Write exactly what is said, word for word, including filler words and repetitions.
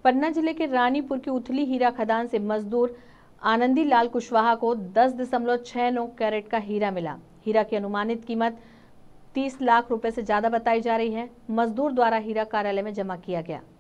पन्ना जिले के रानीपुर की उथली हीरा खदान से मजदूर आनंदी लाल कुशवाहा को दस दशमलव छह नौ कैरेट का हीरा मिला। हीरा की अनुमानित कीमत तीस लाख रुपए से ज्यादा बताई जा रही है। मजदूर द्वारा हीरा कार्यालय में जमा किया गया।